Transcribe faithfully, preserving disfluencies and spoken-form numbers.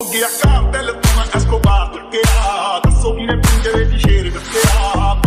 ਗਿਆ ਕਾਬਲ ਤੂੰ ਐਸਕੋਬਾਰ ਲੱਗਿਆ ਦੱਸੋ ਕਿਨੇ ਪਿੰਜਰੇ ਦੀ ਸ਼ੇਰ ਰੱਖਿਆ